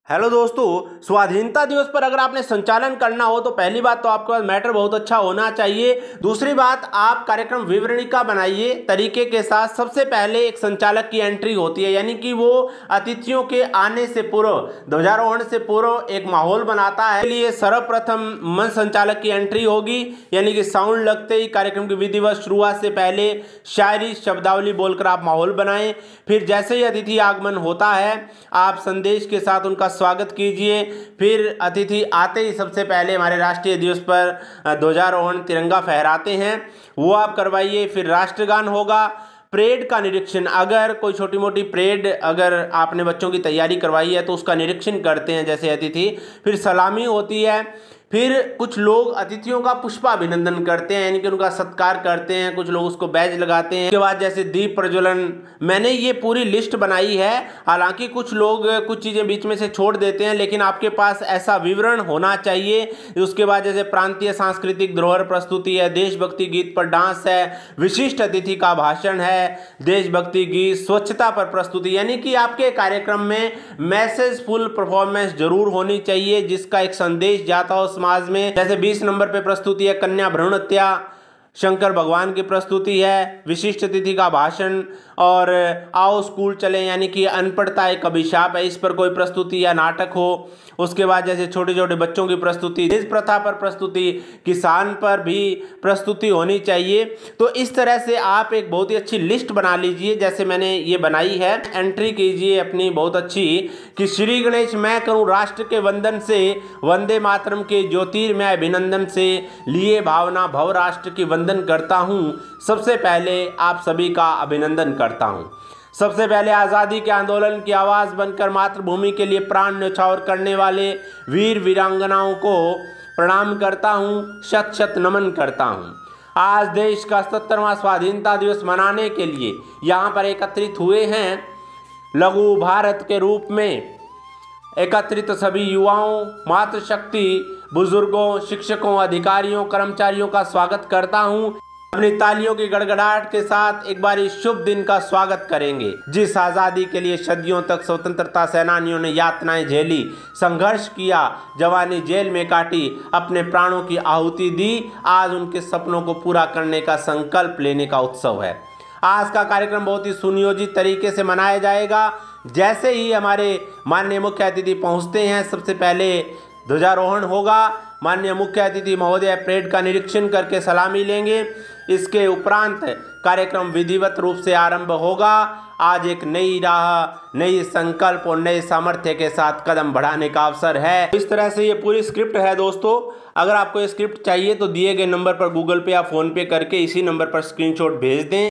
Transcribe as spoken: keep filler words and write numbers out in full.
Hello दोस्तों, स्वाधीनता दिवस पर अगर आपने संचालन करना हो तो पहली बात तो आपके पास मैटर बहुत अच्छा होना चाहिए। दूसरी बात, आप कार्यक्रम विवरणिका बनाइए तरीके के साथ। सबसे पहले एक संचालक की एंट्री होती है, यानी कि वो अतिथियों के आने से पूर्व, ध्वजारोहण से पूर्व एक माहौल बनाता है। इसलिए सर्वप्रथम मंच संचालक की एंट्री होगी, यानी कि साउंड लगते ही कार्यक्रम की विधिवत शुरुआत से पहले शायरी शब्दावली बोलकर आप माहौल बनाएं। फिर जैसे ही अतिथि आगमन होता है, आप संदेश के साथ उनका स्वागत कीजिए। फिर अतिथि आते ही सबसे पहले हमारे राष्ट्रीय दिवस पर ध्वजारोहण तिरंगा फहराते हैं, वो आप करवाइए। फिर राष्ट्रगान होगा। परेड का निरीक्षण, अगर कोई छोटी मोटी परेड अगर आपने बच्चों की तैयारी करवाई है तो उसका निरीक्षण करते हैं जैसे अतिथि। फिर सलामी होती है। फिर कुछ लोग अतिथियों का पुष्पाभिनंदन करते हैं, यानी कि उनका सत्कार करते हैं। कुछ लोग उसको बैज लगाते हैं। उसके बाद जैसे दीप प्रज्वलन, मैंने ये पूरी लिस्ट बनाई है। हालांकि कुछ लोग कुछ चीज़ें बीच में से छोड़ देते हैं, लेकिन आपके पास ऐसा विवरण होना चाहिए। उसके बाद जैसे प्रांतीय सांस्कृतिक धरोहर प्रस्तुति है, देशभक्ति गीत पर डांस है, विशिष्ट अतिथि का भाषण है, देशभक्ति गीत, स्वच्छता पर प्रस्तुति, यानी कि आपके कार्यक्रम में मैसेजफुल परफॉर्मेंस जरूर होनी चाहिए जिसका एक संदेश जाता हो समाज में। जैसे बीस नंबर पे प्रस्तुति है कन्या भ्रूण हत्या, शंकर भगवान की प्रस्तुति है, विशिष्ट अतिथि का भाषण, और आओ स्कूल चलें, यानी कि अनपढ़ता एक अभिशाप है, इस पर कोई प्रस्तुति या नाटक हो। उसके बाद जैसे छोटे छोटे बच्चों की प्रस्तुति, देश प्रथा पर प्रस्तुति, किसान पर भी प्रस्तुति होनी चाहिए। तो इस तरह से आप एक बहुत ही अच्छी लिस्ट बना लीजिए जैसे मैंने ये बनाई है। एंट्री कीजिए अपनी बहुत अच्छी कि श्री गणेश मैं करूं राष्ट्र के वंदन से, वंदे मातरम के ज्योतिर्मय अभिनंदन से, लिए भावना भव राष्ट्र की वंदन करता हूं। सबसे पहले आप सभी का अभिनंदन करता हूं। सबसे पहले आज़ादी के आंदोलन की आवाज़ बनकर मातृभूमि के लिए प्राण न्यौछावर करने वाले वीर वीरांगनाओं को प्रणाम करता हूं, शत शत नमन करता हूं। आज देश का सत्तरवां स्वाधीनता दिवस मनाने के लिए यहाँ पर एकत्रित हुए हैं। लघु भारत के रूप में एकत्रित सभी युवाओं, मातृशक्ति, बुजुर्गों, शिक्षकों, अधिकारियों, कर्मचारियों का स्वागत करता हूं। अपनी तालियों की गड़गड़ाहट के साथ एक बार इस शुभ दिन का स्वागत करेंगे। जिस आज़ादी के लिए सदियों तक स्वतंत्रता सेनानियों ने यातनाएं झेली, संघर्ष किया, जवानी जेल में काटी, अपने प्राणों की आहुति दी, आज उनके सपनों को पूरा करने का संकल्प लेने का उत्सव है। आज का कार्यक्रम बहुत ही सुनियोजित तरीके से मनाया जाएगा। जैसे ही हमारे माननीय मुख्य अतिथि पहुँचते हैं, सबसे पहले ध्वजारोहण होगा। माननीय मुख्य अतिथि महोदय परेड का निरीक्षण करके सलामी लेंगे। इसके उपरांत कार्यक्रम विधिवत रूप से आरंभ होगा। आज एक नई राह, नई संकल्प और नए सामर्थ्य के साथ कदम बढ़ाने का अवसर है। इस तरह से ये पूरी स्क्रिप्ट है दोस्तों। अगर आपको ये स्क्रिप्ट चाहिए तो दिए गए नंबर पर गूगल पे या फ़ोन पे करके इसी नंबर पर स्क्रीनशॉट भेज दें।